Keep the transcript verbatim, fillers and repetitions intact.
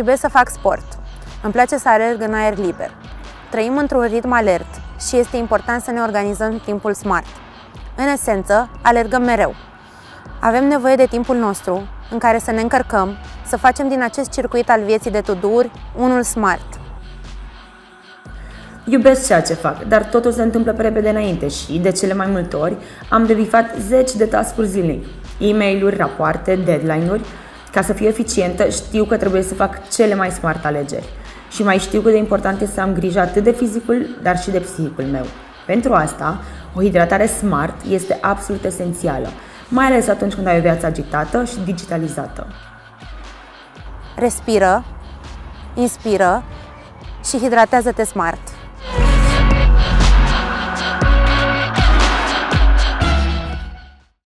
Iubesc să fac sport. Îmi place să alerg în aer liber. Trăim într-un ritm alert și este important să ne organizăm timpul smart. În esență, alergăm mereu. Avem nevoie de timpul nostru în care să ne încărcăm, să facem din acest circuit al vieții de to-do-uri unul smart. Iubesc ceea ce fac, dar totul se întâmplă pe repede înainte și, de cele mai multe ori, am de bifat zeci de task-uri zilnic, e-mail-uri, rapoarte, deadline-uri. Ca să fiu eficientă, știu că trebuie să fac cele mai smart alegeri. Și mai știu cât de important este să am grijă atât de fizicul, dar și de psihicul meu. Pentru asta, o hidratare smart este absolut esențială, mai ales atunci când ai o viață agitată și digitalizată. Respiră, inspiră și hidratează-te smart.